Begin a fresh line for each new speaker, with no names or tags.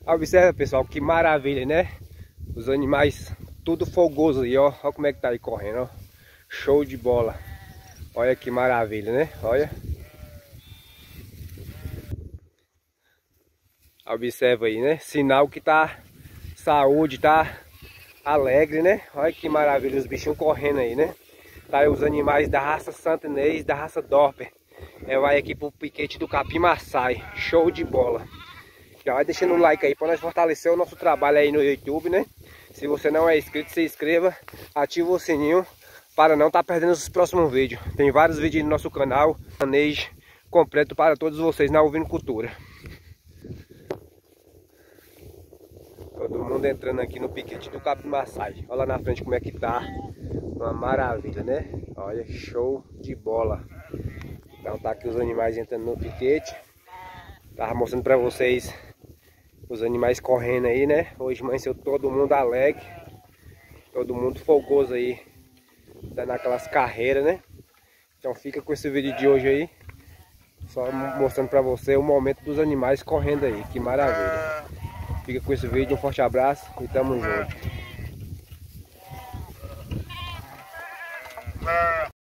Observa, pessoal, que maravilha, né? Os animais tudo fogoso aí, ó. Olha como é que tá aí correndo, ó. Show de bola. Olha que maravilha, né? Olha. Observa aí, né? Sinal que tá saúde, tá alegre, né? Olha que maravilha, os bichinhos correndo aí, né? Tá aí os animais da raça Santanês, da raça Dorper. Vai aqui pro piquete do Capim-Maçai. Show de bola. Já vai deixando um like aí para nós fortalecer o nosso trabalho aí no YouTube, né? Se você não é inscrito, se inscreva, ativa o sininho para não estar perdendo os próximos vídeos. Tem vários vídeos no nosso canal, manejo completo para todos vocês na ovinocultura. Todo mundo entrando aqui no piquete do Capim-Maçai. Olha lá na frente como é que tá. Uma maravilha, né? Olha, show de bola. Então tá aqui os animais entrando no piquete. Tava mostrando para vocês os animais correndo aí, né? Hoje amanheceu todo mundo alegre. Todo mundo fogoso aí. Dando aquelas carreiras, né? Então fica com esse vídeo de hoje aí. Só mostrando para você o momento dos animais correndo aí. Que maravilha. Fica com esse vídeo, um forte abraço e tamo junto.